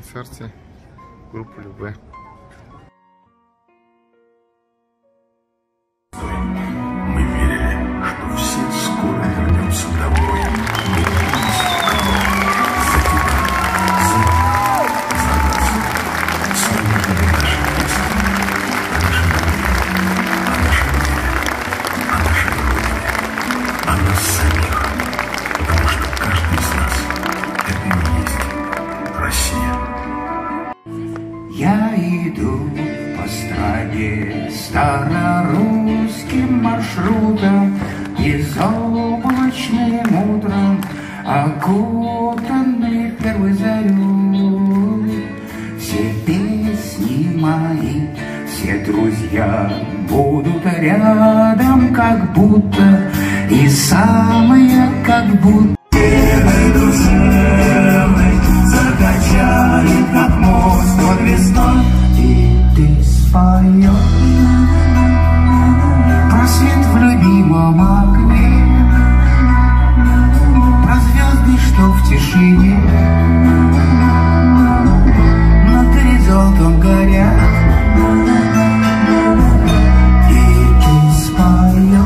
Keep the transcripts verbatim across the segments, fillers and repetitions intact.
концерте группы Любэ. Мы верили, что все скоро вернемся домой. Я иду по стране старорусским маршрутом, безоблачным утром, окутанный первой зарей. Все песни мои, все друзья будут рядом, как будто, и самые как будто. Закачали, как мост под весной, и ты споешь про свет в любимом окне, про звезды, что в тишине над горизонтом горят, и ты споешь.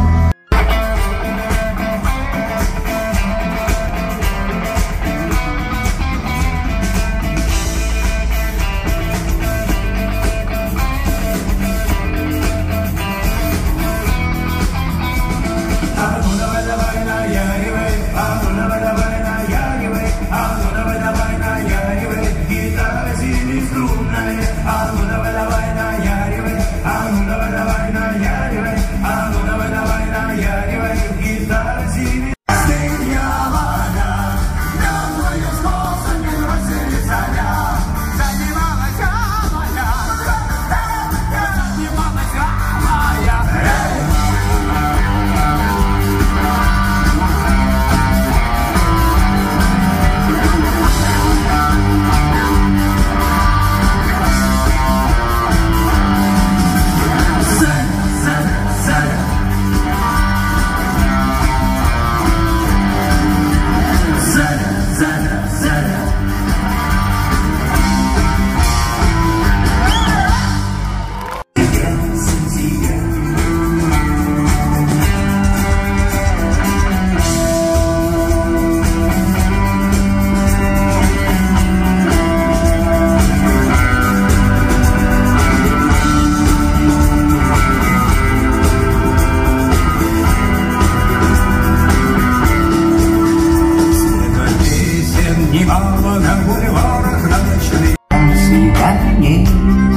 Немало на бульварах ночных свиданий,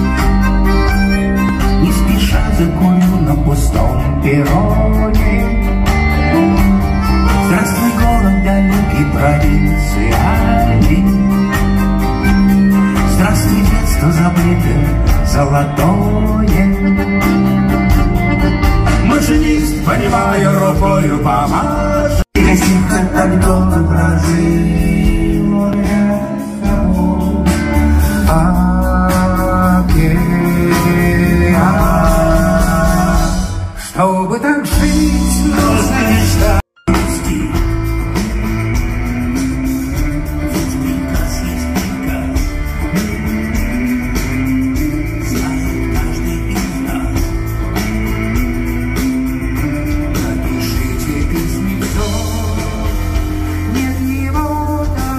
не спеша за курю на пустом перроне. Здравствуй, город далекий, провинциальный. Здравствуй, детство забытое, золотое. Машинист, понимаю, рукою помажет. Гостиница так долго прожил. Чтобы так жить, нужно мечтать. Ведь приказ есть приказ. Знает каждый из нас. Напишите письмецо. Нет его там.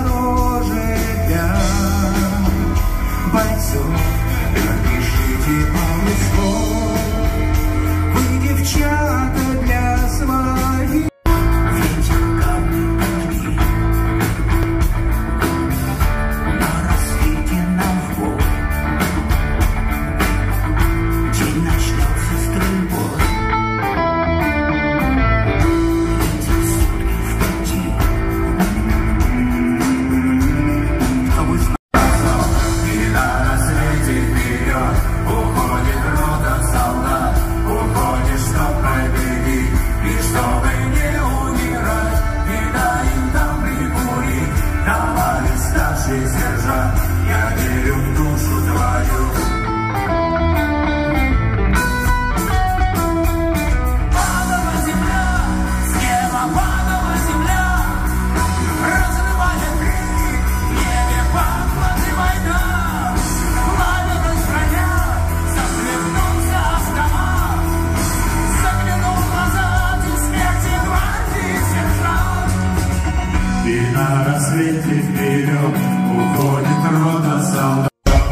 летит вперед, уходит рота солдат.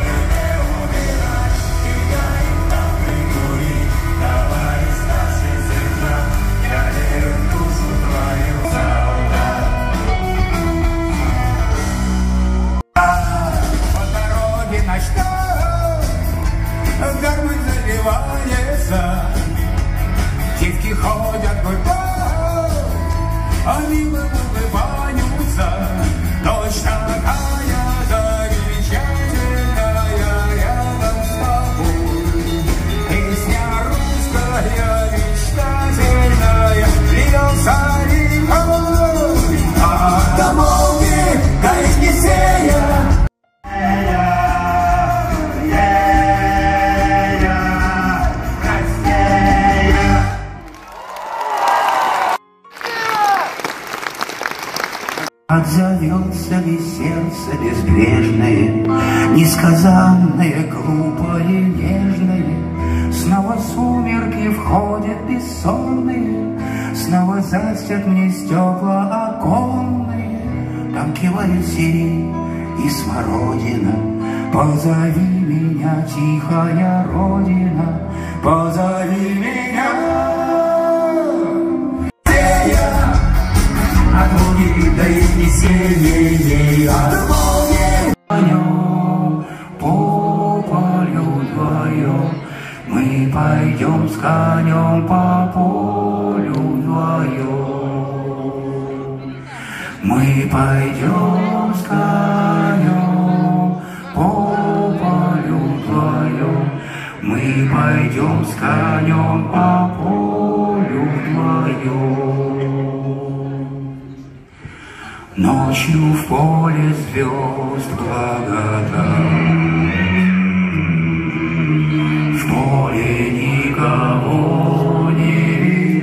Гармонь заливается, девки ходят гурьбой, а мимо улыбаются. Ночь такая замечательная рядом с тобой. Песня русская мечтательная льется рекой, а до Волги, до Енисея. Отзовется ли сердце безбрежное, несказанное, глупое, нежное? Снова сумерки входят бессонные, снова застят мне стекла оконные. Там кивает сирень и смородина. Позови меня, тихая родина, позови меня. От Волги до Енисея, от Волги вдвоем, по полю вдвоем. Мы пойдем с конем по полю вдвоем. Мы пойдем с конем по полю вдвоем. Мы пойдем с конем по полю вдвоем. Ночью в поле звезд благодать, в поле никого не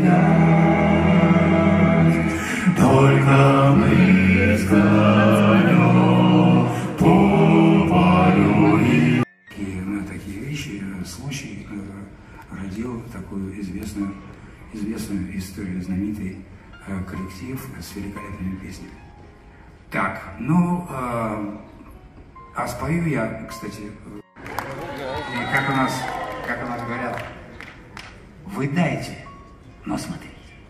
видать, только мы с конем по полю. И на такие вещи, случай родил такую известную, известную историю, знаменитый коллектив с великолепными песнями. Так, ну, э, а спою я, кстати, и как у нас, как у нас говорят, вы дайте, но смотрите.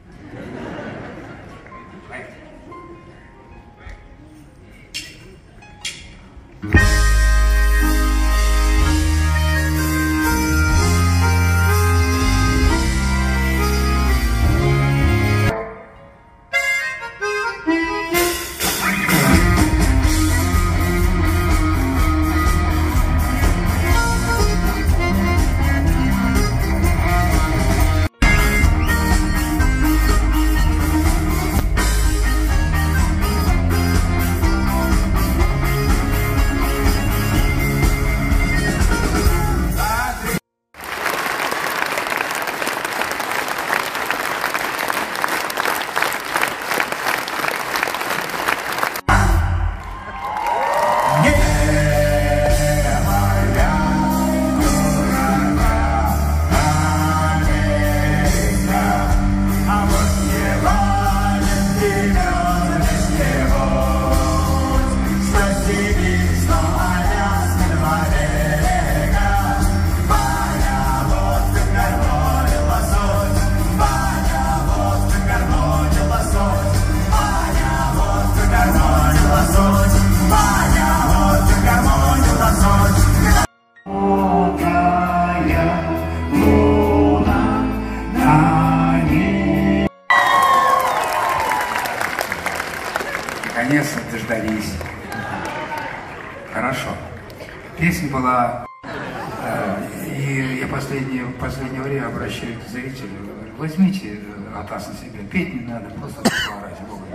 Наконец-то дождались. Хорошо. Песня была, э, и я последнее, последнее время обращаюсь к зрителю, говорю, возьмите атас на себя, петь не надо, просто ради Бога.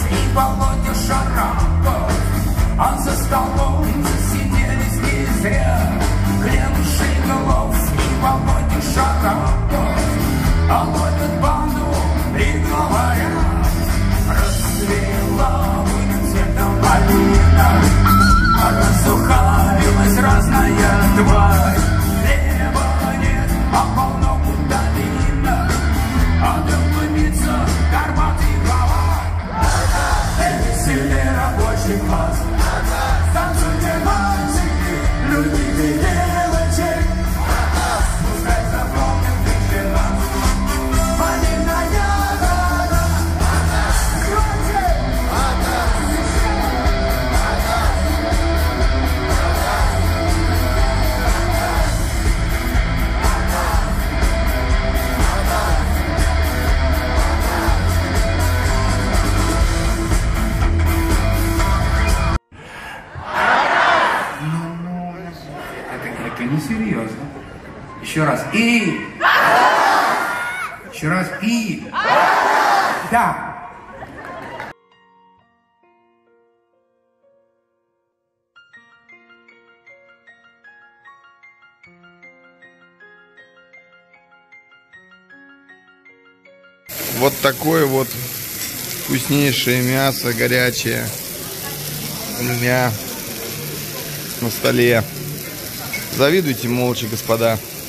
Володя Шарапов, а за столом засиделись без Это несерьезно. Еще раз. И. Еще раз. И. Да. Вот такое вот вкуснейшее мясо, горячее у меня на столе. Завидуйте молча, господа.